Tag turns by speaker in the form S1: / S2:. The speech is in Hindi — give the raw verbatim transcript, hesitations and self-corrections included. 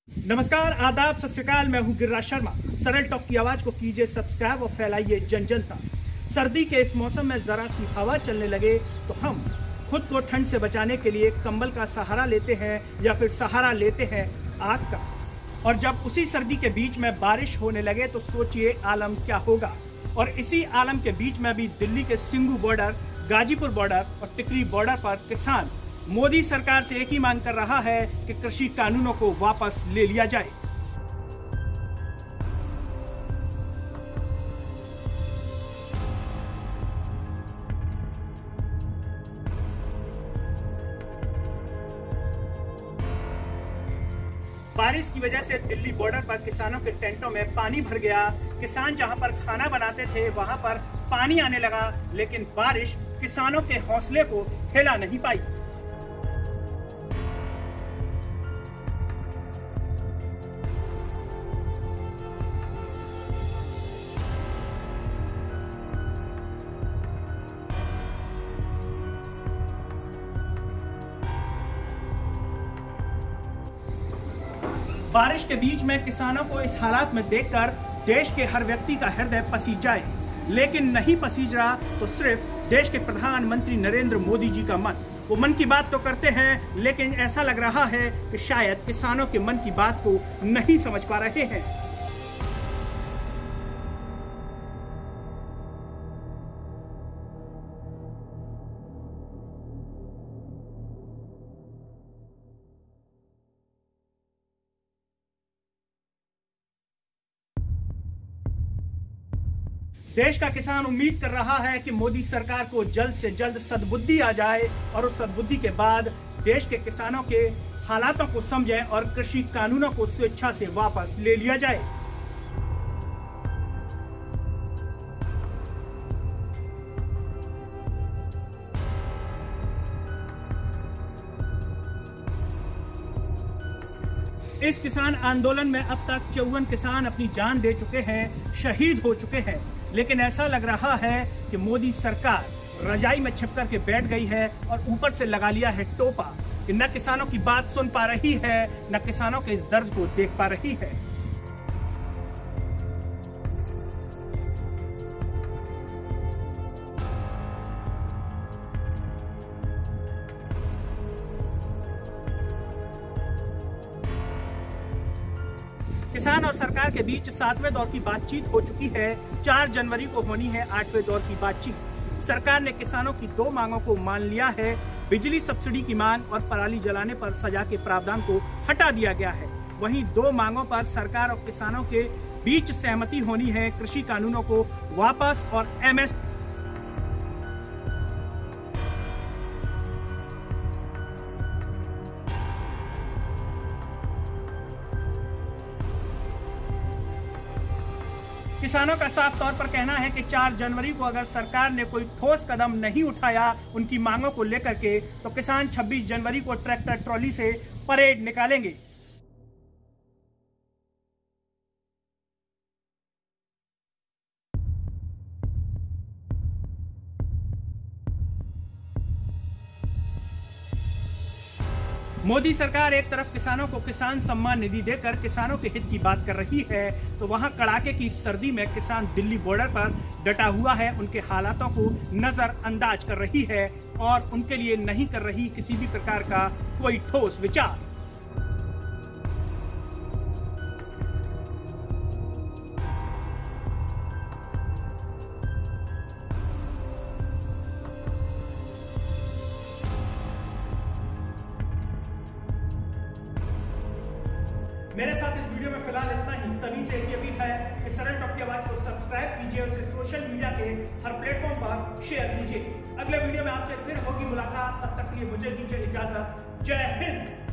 S1: नमस्कार, आदाब, सत श्री अकाल। मैं हूं गिरिराज शर्मा। सरल टॉक की आवाज को कीजिए सब्सक्राइब और फैलाइए जन जन तक। सर्दी के इस मौसम में जरा सी हवा चलने लगे तो हम खुद को ठंड से बचाने के लिए कंबल का सहारा लेते हैं या फिर सहारा लेते हैं आग का। और जब उसी सर्दी के बीच में बारिश होने लगे तो सोचिए आलम क्या होगा। और इसी आलम के बीच में भी दिल्ली के सिंगू बॉर्डर, गाजीपुर बॉर्डर और टिकरी बॉर्डर पर किसान मोदी सरकार से एक ही मांग कर रहा है कि कृषि कानूनों को वापस ले लिया जाए। बारिश की वजह से दिल्ली बॉर्डर पर किसानों के टेंटों में पानी भर गया। किसान जहां पर खाना बनाते थे वहां पर पानी आने लगा, लेकिन बारिश किसानों के हौसले को हिला नहीं पाई। बारिश के बीच में किसानों को इस हालात में देखकर देश के हर व्यक्ति का हृदय पसीज जाए, लेकिन नहीं पसीज रहा तो सिर्फ देश के प्रधानमंत्री नरेंद्र मोदी जी का मन। वो मन की बात तो करते हैं, लेकिन ऐसा लग रहा है कि शायद किसानों के मन की बात को नहीं समझ पा रहे हैं। देश का किसान उम्मीद कर रहा है कि मोदी सरकार को जल्द से जल्द सद्बुद्धि आ जाए और उस सद्बुद्धि के बाद देश के किसानों के हालातों को समझें और कृषि कानूनों को स्वेच्छा से वापस ले लिया जाए। इस किसान आंदोलन में अब तक चौवन किसान अपनी जान दे चुके हैं, शहीद हो चुके हैं, लेकिन ऐसा लग रहा है कि मोदी सरकार रजाई में छिप कर के बैठ गई है और ऊपर से लगा लिया है टोपा कि न किसानों की बात सुन पा रही है, न किसानों के इस दर्द को देख पा रही है। किसान और सरकार के बीच सातवें दौर की बातचीत हो चुकी है। चार जनवरी को होनी है आठवें दौर की बातचीत। सरकार ने किसानों की दो मांगों को मान लिया है। बिजली सब्सिडी की मांग और पराली जलाने पर सजा के प्रावधान को हटा दिया गया है। वहीं दो मांगों पर सरकार और किसानों के बीच सहमति होनी है। कृषि कानूनों को वापस और एमएस किसानों का साफ तौर पर कहना है कि चार जनवरी को अगर सरकार ने कोई ठोस कदम नहीं उठाया उनकी मांगों को लेकर के, तो किसान छब्बीस जनवरी को ट्रैक्टर ट्रॉली से परेड निकालेंगे। मोदी सरकार एक तरफ किसानों को किसान सम्मान निधि देकर किसानों के हित की बात कर रही है, तो वहां कड़ाके की सर्दी में किसान दिल्ली बॉर्डर पर डटा हुआ है, उनके हालातों को नजरअंदाज कर रही है और उनके लिए नहीं कर रही किसी भी प्रकार का कोई ठोस विचार। मेरे साथ इस वीडियो में फिलहाल इतना ही। सभी से एक अपील है कि सरल टॉक की आवाज को सब्सक्राइब कीजिए, उसे सोशल मीडिया के हर प्लेटफॉर्म पर शेयर कीजिए। अगले वीडियो में आपसे फिर होगी मुलाकात, तब तक के लिए मुझे दीजिए इजाजत। जय हिंद।